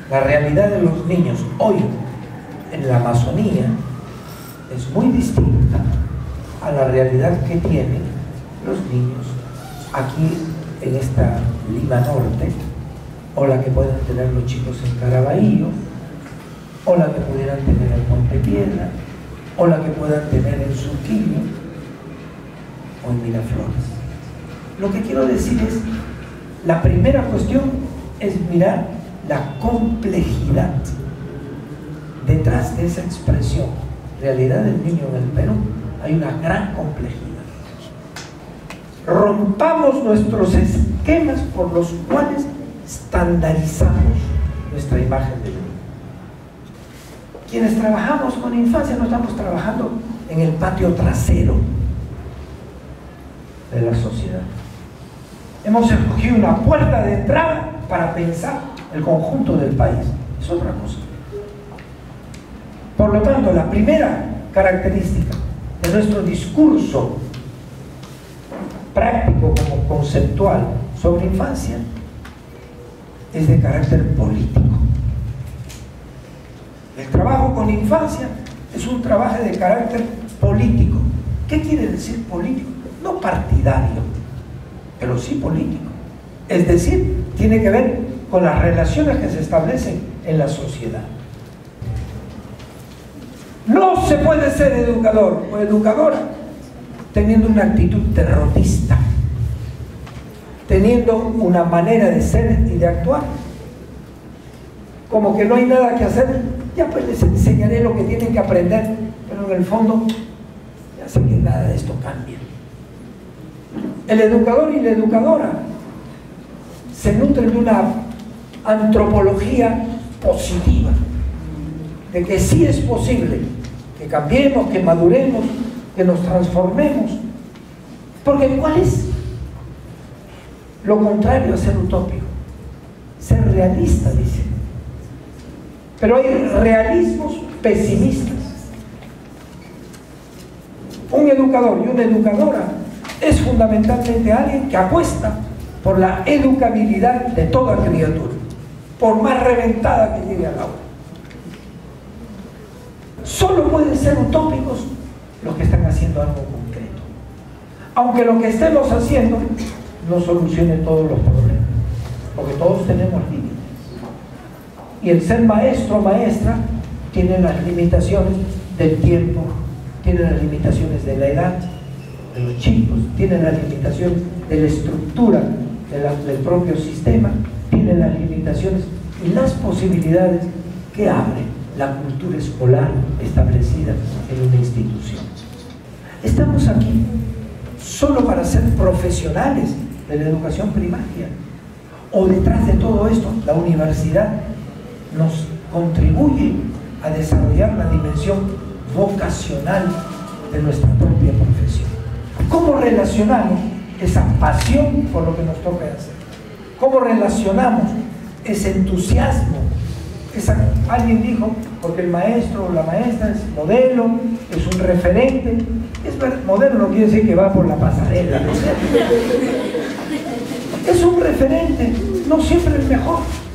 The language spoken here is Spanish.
La realidad de los niños hoy en la Amazonía es muy distinta a la realidad que tienen los niños aquí en esta Lima Norte, o la que puedan tener los chicos en Caraballo, o la que pudieran tener en Montepiedra, o la que puedan tener en Surquillo o en Miraflores. Lo que quiero decir es, la primera cuestión es mirar la complejidad detrás de esa expresión, realidad del niño en el Perú. Hay una gran complejidad. Rompamos nuestros esquemas por los cuales estandarizamos nuestra imagen del niño. Quienes trabajamos con infancia no estamos trabajando en el patio trasero de la sociedad. Hemos escogido una puerta de entrada para pensar el conjunto del país. Es otra cosa. Por lo tanto, la primera característica de nuestro discurso práctico como conceptual sobre infancia es de carácter político. El trabajo con infancia es un trabajo de carácter político. ¿Qué quiere decir político? No partidario, pero sí político. Es decir, tiene que ver con las relaciones que se establecen en la sociedad. No se puede ser educador o educadora teniendo una actitud derrotista, teniendo una manera de ser y de actuar como que no hay nada que hacer. Ya pues les enseñaré lo que tienen que aprender, pero en el fondo ya sé que nada de esto cambia. El educador y la educadora se nutren de una antropología positiva, de que sí es posible que cambiemos, que maduremos, que nos transformemos. Porque ¿cuál es lo contrario a ser utópico? Ser realista, dice. Pero hay realismos pesimistas. Un educador y una educadora es fundamentalmente alguien que apuesta por la educabilidad de toda criatura, por más reventada que llegue al aula. Solo pueden ser utópicos los que están haciendo algo concreto, aunque lo que estemos haciendo no solucione todos los problemas, porque todos tenemos límites. Y el ser maestro o maestra tiene las limitaciones del tiempo, tiene las limitaciones de la edad de los chicos, tiene las limitaciones de la estructura del propio sistema, tiene las limitaciones y las posibilidades que abre la cultura escolar establecida en una institución. Estamos aquí solo para ser profesionales de la educación primaria, o detrás de todo esto la universidad nos contribuye a desarrollar la dimensión vocacional de nuestra propia profesión. ¿Cómo relacionamos esa pasión por lo que nos toca hacer? ¿Cómo relacionamos ese entusiasmo? Alguien dijo, porque el maestro o la maestra es modelo, es un referente. Modelo no quiere decir que va por la pasarela, ¿no? Es un referente, no siempre el mejor.